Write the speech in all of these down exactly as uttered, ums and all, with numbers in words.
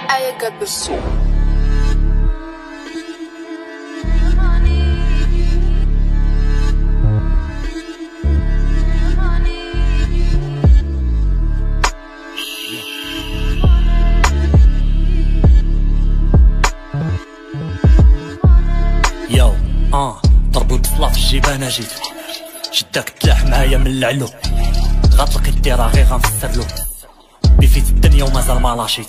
I got the shit. يو اه ضرب البصلة في الجيب انا جيت شداك تلاح معايا من العلو غتلقي الديرة غير غنفسرلو بيفيت الدنيا ومازال ما لاشيت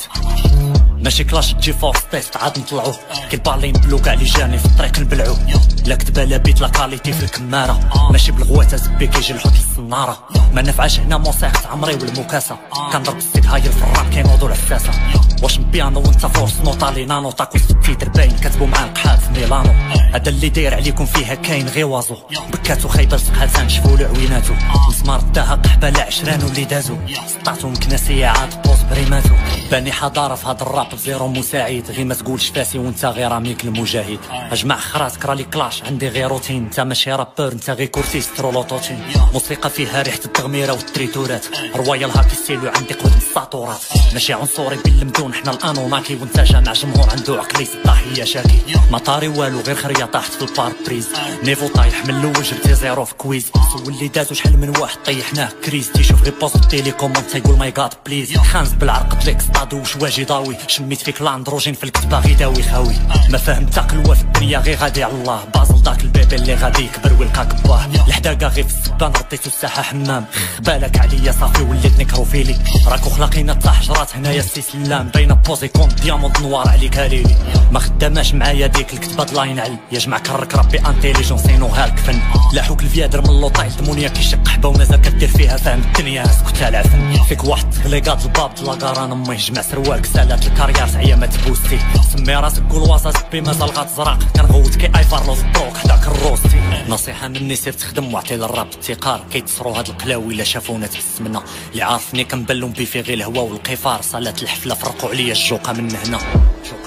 ماشي كلاش تجي فورس تيست عاد نطلعو كي البالين بلو كاع لي جاني في الطريق نبلعو لا كتبا لا بيت لا كاليتي في الكمارة ماشي بالغوات زبي كيجي الحوت للصنارة ما نفعاش هنا موسيقى عمري والمكاسة كنضرب السيد هاير في الراب كينوضو العساسة واش بيانو وانت فورس نوطا لي نانو طاكو في التيتر باين كاتبو مع القحاب في ميلانو هذا اللي داير عليكم فيها كاين غير وازو بكاتو خايبه لسقها نشفو له عويناتو مسمار داها قحبه لا عشران واللي دازو سطاتو مكناسيه عاد بوز بريماتو باني حضاره في هاد الراب بزيرو مساعد غير ما تقولش فاسي وانت غير راميك المجاهد اجمع خراسك رالي كلاش عندي غير روتين انت ماشي رابور انت غير كورتيست رولوتوتين موسيقى فيها ريحه التغميره والتريتورات روايا هاكي ستيلو عندي قوه الساطورات ماشي عنصري بالمدون حنا الانوناكي وانت جامع جمهور عنده عقلية الضحيه شاكي ما طاري والو غير خريه طاحت في الباربريز نيفو طايح من الاول جبتي زيرو في كويز سول اللي دازو شحال من واحد طيحناه كريز تيشوف غير بوست تيلي كوموند تيقول ماي جاد بليز خانز بالعرق دليك ستادو واش واجي ضاوي شميت فيك لاندروجين في الكتبه غي داوي خاوي ما فاهم تا قلوه في الدنيا غير غادي على الله بازل داك البيبي اللي غادي يكبر ويلقاك باه الحداقه غير في السبان رديتو الساحه حمام بالك عليا صافي وليت نيكروفيلي راكو خلاقينا تاع حجرات هنايا السي سلام باينه بوزي كونت دياموند نوار عليك هاليلي ما خداماش معايا ديك الكتبه لاين علي يا جماعه كرك ربي انتيليجونس ينو هالك فن لاحوك الفيادر من اللوطا الدمونيا كيشق حبه ومازال كدير فيها فاهم الدنيا اسكت على العفن فيك واحد تغليقات الباب لاكاران امي جمع سروالك سالات الكاريار تعيا ما تبوستي سمي راسك قول واسط بي مازال غتزرق كنغوت كي ايفار لوز بروك حداك الروستي نصيحه مني سير تخدم واعطي للراب التقار كيتصروا هاد القلاوي الا شافونا تبسمنا اللي عارفني كنبلهم بي في غير الهوا والقفار صالات الحفله فرقوا عليا الجوقه من هنا